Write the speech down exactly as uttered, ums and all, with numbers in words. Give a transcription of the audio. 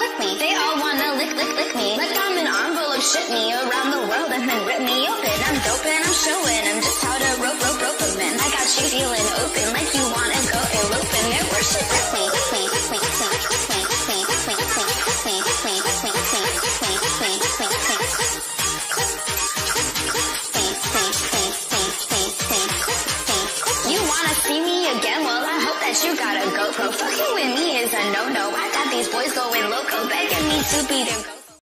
fuck me. They all wanna lick, lick, lick me. Like I'm an envelope, ship me around the world and then rip me open. I'm dope and I'm showing them just how to rope, rope, rope them in. I got you feeling open like you wanna go eloping. They worship me, me, me, me, You wanna see me again? Well, I hope that you got a GoPro. Fucking with me is a no-no. I got these boys going loco, begging me to be their